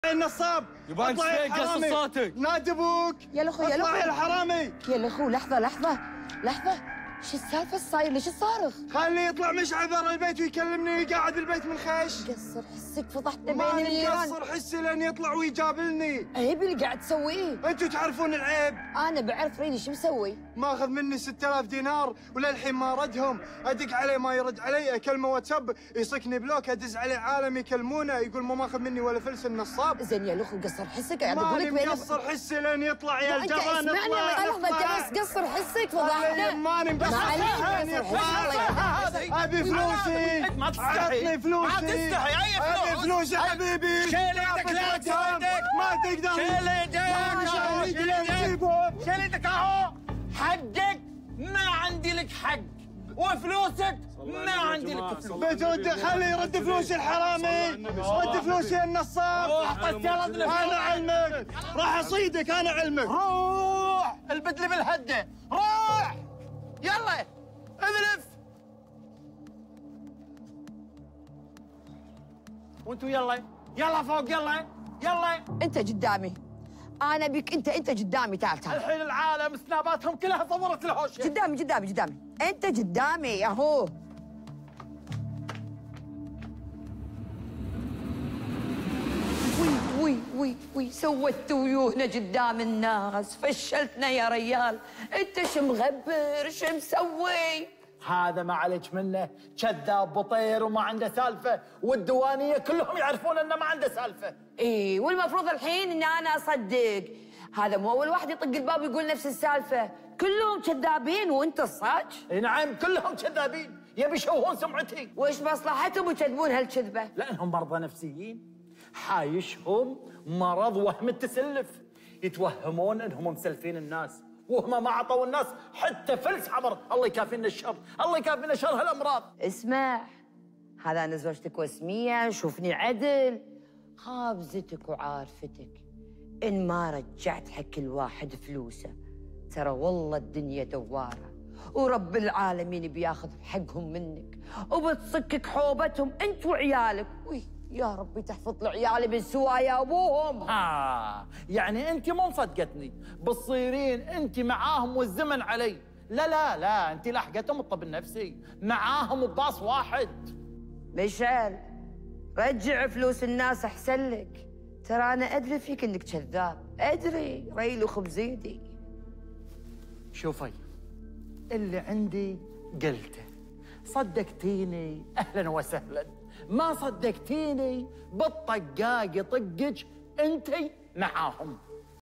النصاب يبان فيك قص صوتك. نادي ابوك يا الاخو يا اطلع الاخو يا الحرامي. يا الاخو لحظة لحظة لحظة، شو السالفة صاير؟ ليش تصارخ؟ خليه يطلع مشعل برا البيت ويكلمني قاعد بالبيت من خش. قصر حسك فضحتنا ما بين النيران. مقصر حسي لين يطلع ويجابلني. عيب اللي قاعد تسويه. انتوا تعرفون العيب. انا بعرف ريدي شو مسوي. ماخذ مني 6000 دينار وللحين ما ردهم، ادق عليه ما يرد علي، اكلمه واتساب يصكني بلوك، ادز عليه عالم يكلمونه يقول ما ماخذ مني ولا فلس النصاب. زين يا الاخو قصر حسك، قاعد اقول لك ماني مقصر حسي لين يطلع يا الجبان. اسمعني لحظة، انت بس قصر حسك فضحنا. ماني مقصر حسي. ابي فلوسي. ما تستحي. عطني فلوسي. ما تستحي اي فلوس. ابي فلوسي حبيبي. شيل يدك لا تساعدك. ما تقدر. شيل يدك. شيل يدك اهو. حقك ما عندي لك حق، وفلوسك ما عندي لك فلوس. بترد خليه يرد فلوسي الحرامي. رد فلوسي يا النصاب. انا علمك راح اصيدك، انا علمك. روح البدله بالهده، روح يلا اذرف. وانتوا يلا فوق يلا. انت قدامي، انا بك انت قدامي. تعال الحين العالم سناباتهم كلها صورت الهوشه. قدامي انت قدامي اهو. وي سوت ويوهنا قدام الناس، فشلتنا يا ريال. انت شو مغبر شو مسوي؟ هذا ما عليك منه، كذاب بطير وما عنده سالفه، والديوانيه كلهم يعرفون انه ما عنده سالفه. ايه والمفروض الحين ان انا اصدق. هذا مو اول واحد يطق الباب ويقول نفس السالفه، كلهم كذابين وانت الصاج. اي نعم كلهم كذابين، يبي يشوهون سمعتي. وش مصلحتهم يكذبون هالكذبه؟ لانهم مرضى نفسيين، حايشهم مرض وهم التسلف، يتوهمون انهم مسلفين الناس وهم ما عطوا الناس حتى فلس عمر. الله يكافينا الشر، الله يكافينا شر هالامراض. اسمع، هذا انا زوجتك وسميه، شوفني عدل. خابزتك وعارفتك، ان ما رجعت حق كل واحد فلوسه ترى والله الدنيا دواره، ورب العالمين بياخذ حقهم منك وبتصكك حوبتهم انت وعيالك. وي يا ربي تحفظ لعيالي من سوايا ابوهم. يعني انت مو مصدقتني، بتصيرين انت معاهم والزمن علي. لا انت لاحقتهم الطب النفسي، معاهم بباص واحد. مشعل رجع فلوس الناس احسن لك، ترى انا ادري فيك انك كذاب، ادري ريل وخبزيدي. شوفي اللي عندي قلته، صدقتيني اهلا وسهلا، ما صدقتيني بالطقاق يطقج انتي معاهم.